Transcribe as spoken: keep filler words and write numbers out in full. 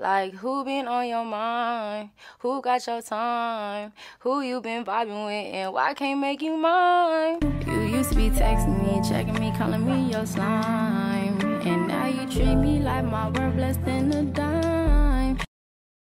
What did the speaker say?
Like, who been on your mind? Who got your time? Who you been vibing with and why can't make you mine? You used to be texting me, checking me, calling me your slime. And now you treat me like my word less than a dime.